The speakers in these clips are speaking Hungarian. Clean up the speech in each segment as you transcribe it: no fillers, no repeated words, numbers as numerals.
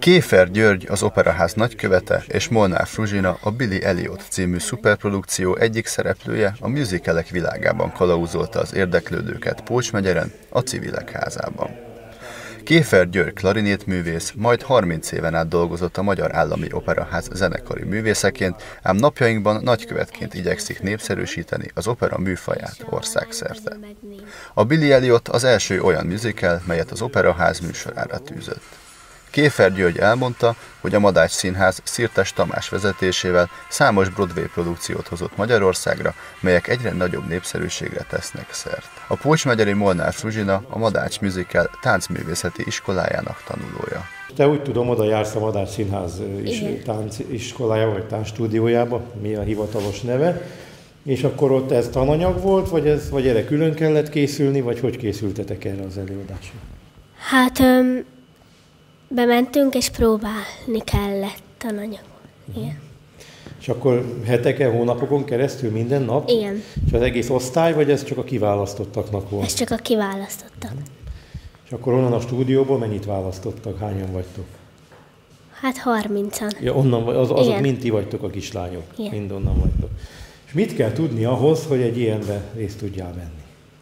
Kéfer György, az Operaház nagykövete, és Molnár Fruzsina, a Billy Elliot című szuperprodukció egyik szereplője a musicalek világában kalauzolta az érdeklődőket Pócsmegyeren, a Civilek Házában. Kéfer György klarinétművész, majd 30 éven át dolgozott a Magyar Állami Operaház zenekari művészeként, ám napjainkban nagykövetként igyekszik népszerűsíteni az opera műfaját országszerte. A Billy Elliot az első olyan musical, melyet az Operaház műsorára tűzött. Kéfer György elmondta, hogy a Madách Színház Szirtes Tamás vezetésével számos Broadway produkciót hozott Magyarországra, melyek egyre nagyobb népszerűségre tesznek szert. A pócsmegyeri Molnár Fruzsina a Madách Musical táncművészeti iskolájának tanulója. Te úgy tudom, oda jársz a Madách Színház tánciskolájába, vagy táncstúdiójába, mi a hivatalos neve, és akkor ott ez tananyag volt, vagy erre külön kellett készülni, vagy hogy készültetek erre az előadásra? Hát bementünk, és próbálni kellett tananyagot. Igen. És akkor heteken, hónapokon keresztül minden nap? Igen. És az egész osztály, vagy ez csak a kiválasztottaknak volt? Ez csak a kiválasztottak. És akkor onnan a stúdióból mennyit választottak? Hányan vagytok? Hát 30-an. Ja, onnan, azok mind ti vagytok a kislányok? Igen. Mind onnan vagytok. És mit kell tudni ahhoz, hogy egy ilyenbe részt tudjál venni?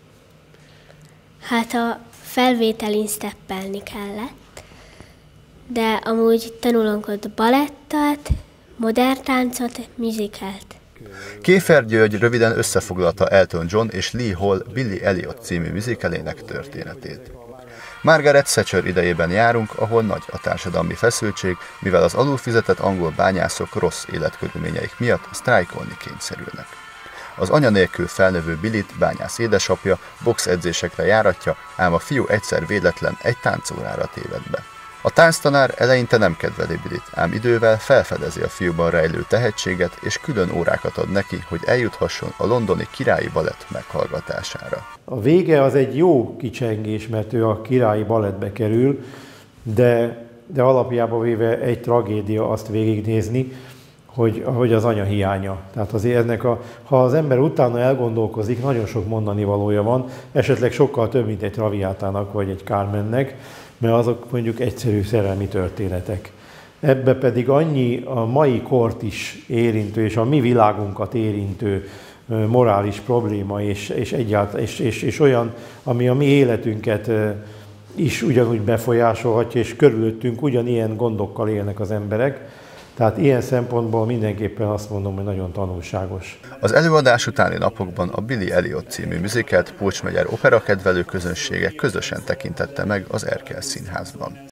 Hát a felvételin steppelni kellett, de amúgy tanulunk ott balettet, modern táncot, musicalt. Kéfer György röviden összefoglalta Elton John és Lee Hall Billy Elliot című musicalének történetét. Margaret Thatcher idejében járunk, ahol nagy a társadalmi feszültség, mivel az alulfizetett angol bányászok rossz életkörülményeik miatt sztrájkolni kényszerülnek. Az anya nélkül felnövő Billit bányász édesapja boxedzésekre járatja, ám a fiú egyszer véletlen egy táncórára téved be. A tánctanár eleinte nem kedveli Billit, ám idővel felfedezi a fiúban rejlő tehetséget, és külön órákat ad neki, hogy eljuthasson a londoni Királyi Balett meghallgatására. A vége az egy jó kicsengés, mert ő a Királyi Balettbe kerül, de alapjában véve egy tragédia azt végignézni, hogy az anya hiánya. Tehát azért ha az ember utána elgondolkozik, nagyon sok mondani valója van, esetleg sokkal több, mint egy Traviátának vagy egy Carmennek, mert azok mondjuk egyszerű szerelmi történetek. Ebbe pedig annyi a mai kort is érintő, és a mi világunkat érintő morális probléma, és olyan, ami a mi életünket is ugyanúgy befolyásolhatja, és körülöttünk ugyanilyen gondokkal élnek az emberek. Tehát ilyen szempontból mindenképpen azt mondom, hogy nagyon tanulságos. Az előadás utáni napokban a Billy Elliot című musicalt Pócsmegyer operakedvelő közönsége közösen tekintette meg az Erkel Színházban.